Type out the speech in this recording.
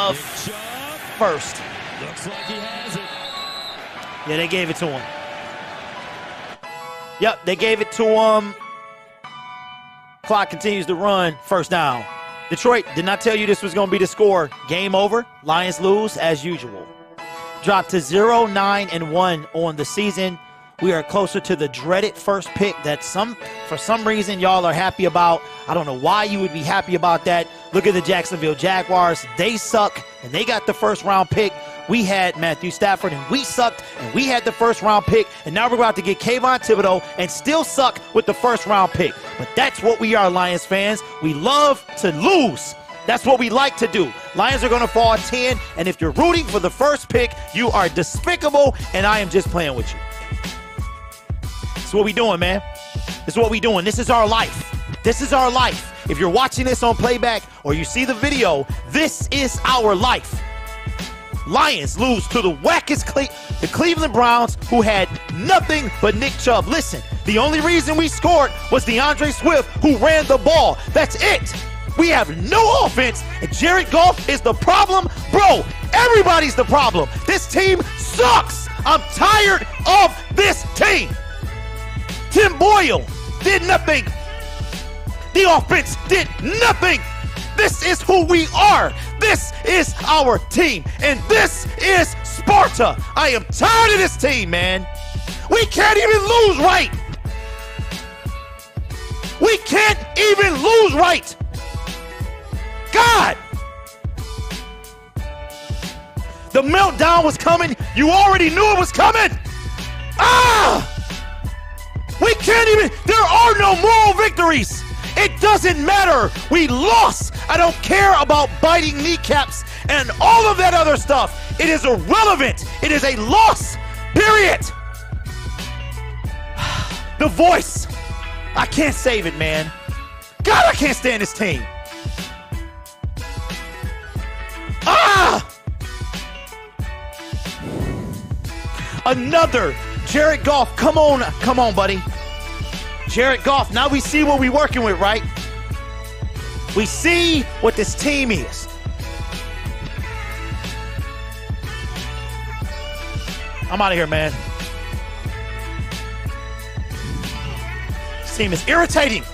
of first. Looks like he has it. Yeah, they gave it to him. Yep, they gave it to him. Clock continues to run. First down. Detroit did not tell you this was going to be the score. Game over. Lions lose as usual. Dropped to 0-9-1 on the season. We are closer to the dreaded first pick that for some reason y'all are happy about. I don't know why you would be happy about that. Look at the Jacksonville Jaguars. They suck, and they got the first round pick. We had Matthew Stafford, and we sucked, and we had the first round pick. And now we're about to get Kayvon Thibodeau and still suck with the first round pick. But that's what we are, Lions fans. We love to lose. That's what we like to do. Lions are going to fall 10, and if you're rooting for the first pick, you are despicable, and I am just playing with you. This is what we doing, man. This is what we doing. This is our life. This is our life. If you're watching this on playback or you see the video, this is our life. Lions lose to the wackest the Cleveland Browns, who had nothing but Nick Chubb. Listen, the only reason we scored was DeAndre Swift, who ran the ball. That's it. We have no offense, and Jared Goff is the problem. Bro, everybody's the problem. This team sucks. I'm tired of this team. Tim Boyle did nothing. The offense did nothing. This is who we are. This is our team, and this is Sparta. I am tired of this team, man. We can't even lose right. We can't even lose right. God. The meltdown was coming. You already knew it was coming. Ah! We can't even, there are no moral victories. It doesn't matter. We lost. I don't care about biting kneecaps and all of that other stuff. It is irrelevant. It is a loss, period. The voice. I can't save it, man. God, I can't stand this team. Ah! Another Jared Goff. Come on, buddy. Jared Goff. Now we see what we're working with, right? We see what this team is. I'm out of here, man. This team is irritating.